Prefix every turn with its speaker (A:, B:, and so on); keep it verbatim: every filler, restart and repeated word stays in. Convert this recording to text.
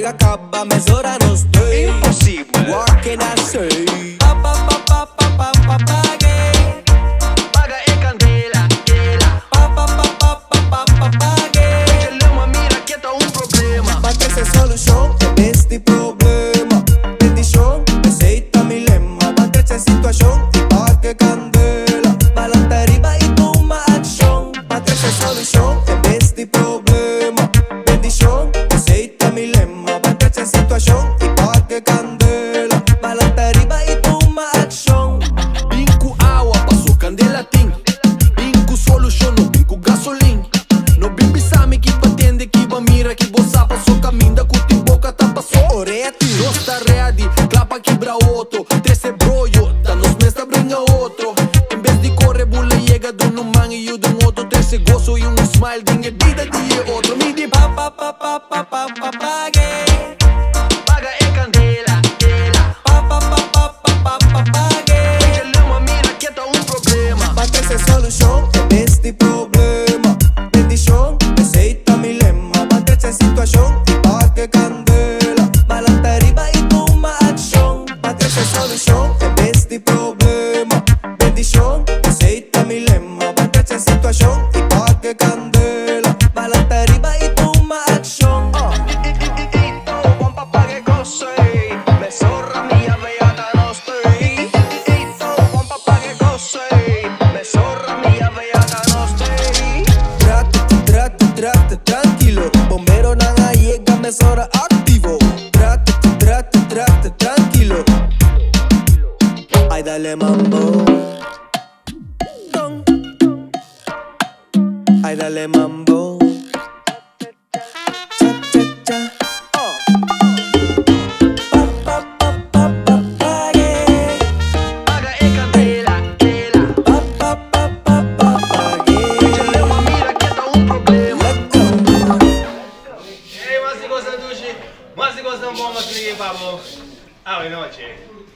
A: acaba, mezz'ora non stay.
B: Impossibile.
A: What can I say?
C: Pa pa pa pa pa pa pa paghe.
B: Paga e candela, chela.
C: Pa pa pa pa pa pa pa paghe.
B: Chelema mira que tá um problema.
A: Patrese solution, este problema. Bendición, aceita mi lema. Patrese situación, y pa' que candela. Balante arriba y toma acción. Patrese solution, este problema. Bendición, aceita mi lema. Patrese situación, y pa' que candela. Balante arriba y toma acción.
D: Binco água, passou candela tim. Binco solution, no binco gasolina. No bimbi sami que batende, que ba mira, que bossa passou caminho da cuti boca tá passou.
A: Oreia ti.
D: Nós tá ready, clapa quebra outro. Trece broio, tá nos mesta brinca outro. Em vez de correr, bula chega de um man e o de um outro. Trece gozo e um smile, dinhe vida de outro. Me di
C: Pa pa pa pa pa pa pa paghe.
B: Paga e candela, chela.
C: Pa pa pa pa pa pa pa paghe.
B: Chelema mira que tá um problema.
A: Patrese solution, este problema. Bendición, aceita mi lema. Patrese situación, y pa' que candela. Balante arriba y toma acción. Patrese solution, este problema. Bendición, aceita mi lema. Patrese situación, y pa' que candela. Balante arriba y toma acción.
B: Ito, bom papá que cosei. Me zorra mia beata no stay. Ito, bom papá que cosei. Me zorra mia beata no stay.
A: Trate, trate, trate, tranquilo. Bombero nada llega, mesora activo. Trate, trate, trate, tranquilo. Ay, dale mambo. Ay, dale mambo. Cha, cha, cha. Oh. Pa, pa, pa, pa, pa, paghe.
B: Paga e candela, chela.
A: Pa, pa, pa, pa, pa, paghe.
B: Chelema mira que tá um problema.
A: Let's go.
E: Ehi, ma si cosa dici? Ma si cosa non può ma si che papà? Ah, no, c'è.